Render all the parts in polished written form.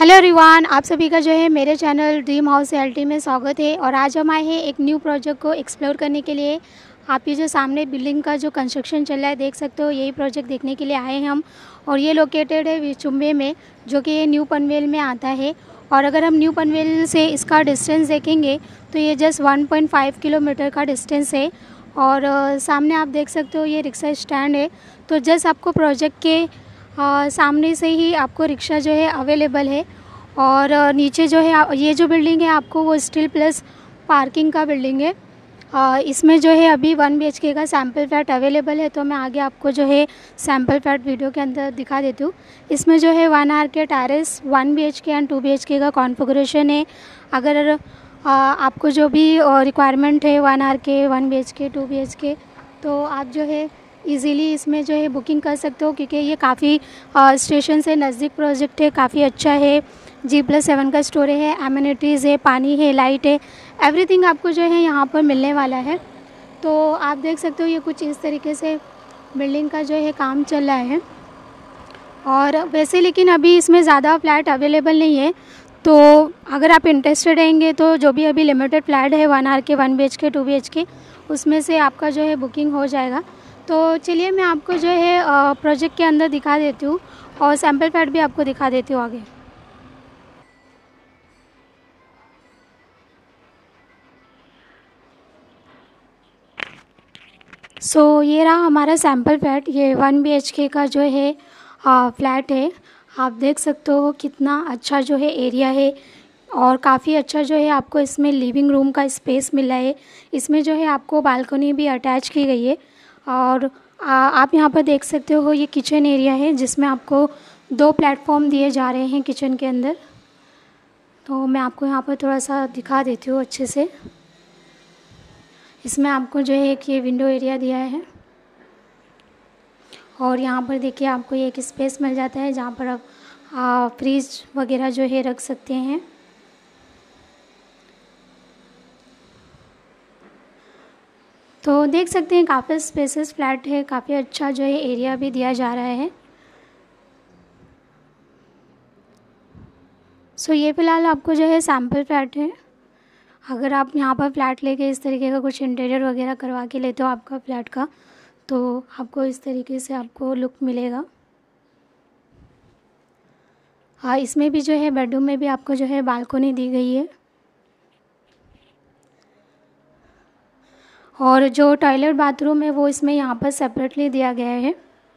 Hello everyone, आप सभी का जो है मेरे चैनल ड्रीम हाउस रियल्टी में स्वागत है। और आज हम आए हैं एक न्यू प्रोजेक्ट को एक्सप्लोर करने के लिए। आप ये जो सामने बिल्डिंग का जो कंस्ट्रक्शन चल रहा है देख सकते हो, यही प्रोजेक्ट देखने के लिए आए हैं हम। और ये लोकेटेड है विचुम्बे में, जो कि ये न्यू पनवेल में आता है। और अगर हम न्यू पनवेल से इसका डिस्टेंस देखेंगे तो ये जस्ट 1.5 किलोमीटर का डिस्टेंस है। और सामने आप देख सकते हो ये रिक्शा स्टैंड है। तो जस्ट आपको प्रोजेक्ट के सामने से ही आपको रिक्शा जो है अवेलेबल है। और नीचे जो है ये जो बिल्डिंग है आपको वो स्टील प्लस पार्किंग का बिल्डिंग है। इसमें जो है अभी 1 BHK का सैम्पल फ्लैट अवेलेबल है। तो मैं आगे आपको जो है सैम्पल फ्लैट वीडियो के अंदर दिखा देती हूँ। इसमें जो है 1 RK terrace 1 BHK and 2 BHK का कॉन्फ़िगरेशन है। अगर आपको जो भी रिक्वायरमेंट है 1 RK 1 BHK 2 BHK, तो आप जो है इजीली इसमें जो है बुकिंग कर सकते हो, क्योंकि ये काफ़ी स्टेशन से नज़दीक प्रोजेक्ट है, काफ़ी अच्छा है। G+7 का स्टोर है, एमिनिटीज़ है, पानी है, लाइट है, एवरीथिंग आपको जो है यहाँ पर मिलने वाला है। तो आप देख सकते हो ये कुछ इस तरीके से बिल्डिंग का जो है काम चल रहा है। और वैसे लेकिन अभी इसमें ज़्यादा फ्लैट अवेलेबल नहीं है। तो अगर आप इंटरेस्टेड रहेंगे तो जो भी अभी लिमिटेड फ्लैट है 1 RK 1 BHK 2 BHK, उसमें से आपका जो है बुकिंग हो जाएगा। तो चलिए मैं आपको जो है प्रोजेक्ट के अंदर दिखा देती हूँ और सैम्पल फ्लैट भी आपको दिखा देती हूँ आगे। ये रहा हमारा सैम्पल फ्लैट। ये 1 BHK का जो है फ्लैट है। आप देख सकते हो कितना अच्छा जो है एरिया है। और काफ़ी अच्छा जो है आपको इसमें लिविंग रूम का स्पेस मिला है। इसमें जो है आपको बालकनी भी अटैच की गई है। और आप यहाँ पर देख सकते हो ये किचन एरिया है, जिसमें आपको 2 प्लेटफॉर्म दिए जा रहे हैं किचन के अंदर। तो मैं आपको यहाँ पर थोड़ा सा दिखा देती हूँ अच्छे से। इसमें आपको जो है एक ये विंडो एरिया दिया है। और यहाँ पर देखिए आपको एक स्पेस मिल जाता है जहाँ पर आप फ्रीज वगैरह जो है रख सकते हैं। तो देख सकते हैं काफ़ी स्पेसेस फ्लैट है, काफ़ी अच्छा जो है एरिया भी दिया जा रहा है। ये फ़िलहाल आपको जो है सैम्पल फ्लैट है। अगर आप यहाँ पर फ्लैट लेके इस तरीके का कुछ इंटीरियर वगैरह करवा के लेते हो आपका फ्लैट का, तो आपको इस तरीके से आपको लुक मिलेगा। हाँ, इसमें भी जो है बेडरूम में भी आपको जो है बालकनी दी गई है। और जो टॉयलेट बाथरूम है वो इसमें यहाँ पर सेपरेटली दिया गया है।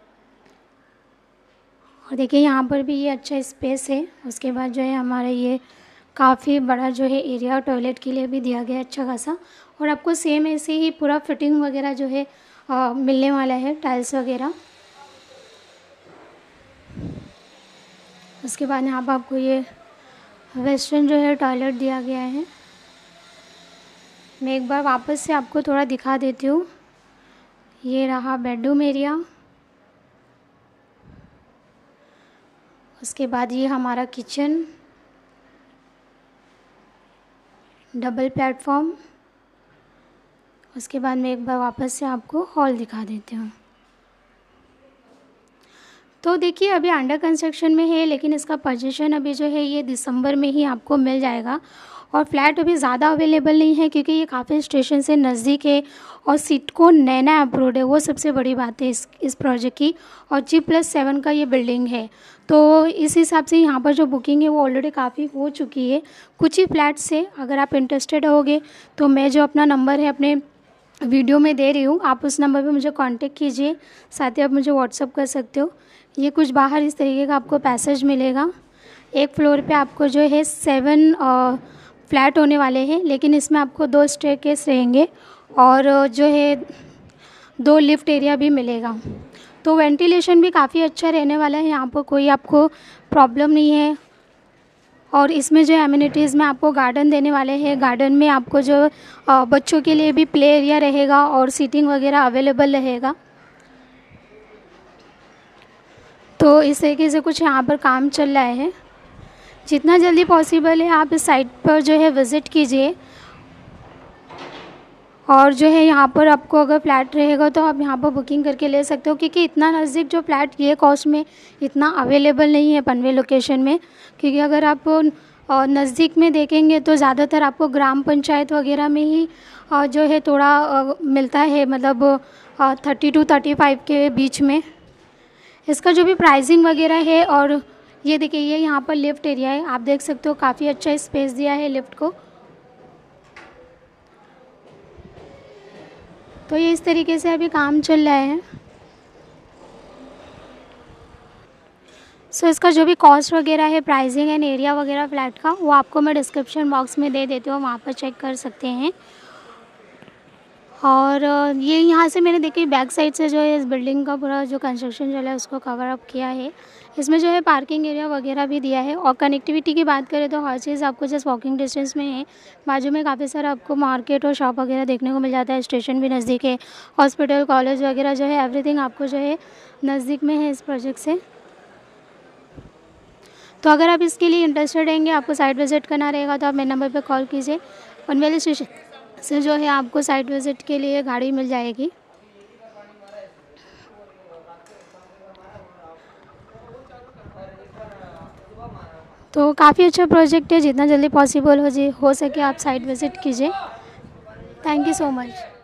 और देखिए यहाँ पर भी ये अच्छा स्पेस है। उसके बाद जो है हमारा ये काफ़ी बड़ा जो है एरिया टॉयलेट के लिए भी दिया गया है अच्छा खासा। और आपको सेम ऐसे ही पूरा फिटिंग वगैरह जो है मिलने वाला है, टाइल्स वगैरह। उसके बाद यहाँ पर आपको ये वेस्टर्न जो है टॉयलेट दिया गया है। मैं एक बार वापस से आपको थोड़ा दिखा देती हूँ। ये रहा बेडरूम एरिया। उसके बाद ये हमारा किचन, डबल प्लेटफॉर्म। उसके बाद मैं एक बार वापस से आपको हॉल दिखा देती हूँ। तो देखिए अभी अंडर कंस्ट्रक्शन में है, लेकिन इसका पोजीशन अभी जो है ये दिसंबर में ही आपको मिल जाएगा। और फ्लैट अभी ज़्यादा अवेलेबल नहीं है, क्योंकि ये काफ़ी स्टेशन से नज़दीक है और सिडको नैना अप्रूव्ड है। वो सबसे बड़ी बात है इस प्रोजेक्ट की। और G+7 का ये बिल्डिंग है। तो इस हिसाब से यहाँ पर जो बुकिंग है वो ऑलरेडी काफ़ी हो चुकी है। कुछ ही फ्लैट से अगर आप इंटरेस्टेड होगे तो मैं जो अपना नंबर है अपने वीडियो में दे रही हूँ, आप उस नंबर पे मुझे कांटेक्ट कीजिए। साथ ही आप मुझे व्हाट्सअप कर सकते हो। ये कुछ बाहर इस तरीके का आपको पैसेज मिलेगा। एक फ्लोर पे आपको जो है 7 फ्लैट होने वाले हैं, लेकिन इसमें आपको 2 स्टेयरकेस रहेंगे और जो है 2 लिफ्ट एरिया भी मिलेगा। तो वेंटिलेशन भी काफ़ी अच्छा रहने वाला है, यहाँ पर कोई आपको प्रॉब्लम नहीं है। और इसमें जो एमिनिटीज़ में आपको गार्डन देने वाले हैं। गार्डन में आपको जो बच्चों के लिए भी प्ले एरिया रहेगा और सीटिंग वगैरह अवेलेबल रहेगा। तो इस तरीके से कुछ यहाँ पर काम चल रहा है। जितना जल्दी पॉसिबल है आप इस साइट पर जो है विज़िट कीजिए। और जो है यहाँ पर आपको अगर फ्लैट रहेगा तो आप यहाँ पर बुकिंग करके ले सकते हो, क्योंकि इतना नज़दीक जो फ्लैट ये कॉस्ट में इतना अवेलेबल नहीं है पनवेल लोकेशन में। क्योंकि अगर आप नज़दीक में देखेंगे तो ज़्यादातर आपको ग्राम पंचायत वगैरह में ही जो है थोड़ा मिलता है, मतलब 30 to 35 के बीच में। इसका जो भी प्राइसिंग वगैरह है, और ये देखिए ये यहाँ पर लिफ्ट एरिया है, आप देख सकते हो काफ़ी अच्छा स्पेस दिया है लिफ्ट को। तो ये इस तरीके से अभी काम चल रहा है। सो इसका जो भी कॉस्ट वगैरह है, प्राइसिंग एंड एरिया वगैरह फ्लैट का, वो आपको मैं डिस्क्रिप्शन बॉक्स में दे देती हूँ, वहाँ पर चेक कर सकते हैं। और ये यहाँ से मैंने देखिए बैक साइड से जो है इस बिल्डिंग का पूरा जो कंस्ट्रक्शन चला है उसको कवर अप किया है। इसमें जो है पार्किंग एरिया वगैरह भी दिया है। और कनेक्टिविटी की बात करें तो हर चीज़ आपको जस्ट वॉकिंग डिस्टेंस में है। बाजू में काफ़ी सारा आपको मार्केट और शॉप वगैरह देखने को मिल जाता है। स्टेशन भी नज़दीक है, हॉस्पिटल, कॉलेज वगैरह जो है एवरीथिंग आपको जो है नज़दीक में है इस प्रोजेक्ट से। तो अगर आप इसके लिए इंटरेस्टेड रहेंगे, आपको साइट विज़िट करना रहेगा, तो आप मेरे नंबर पर कॉल कीजिए। पनवेल स्टेशन से जो है आपको साइट विज़िट के लिए गाड़ी मिल जाएगी। तो काफ़ी अच्छा प्रोजेक्ट है, जितना जल्दी पॉसिबल हो सके आप साइट विज़िट कीजिए। Thank you so much.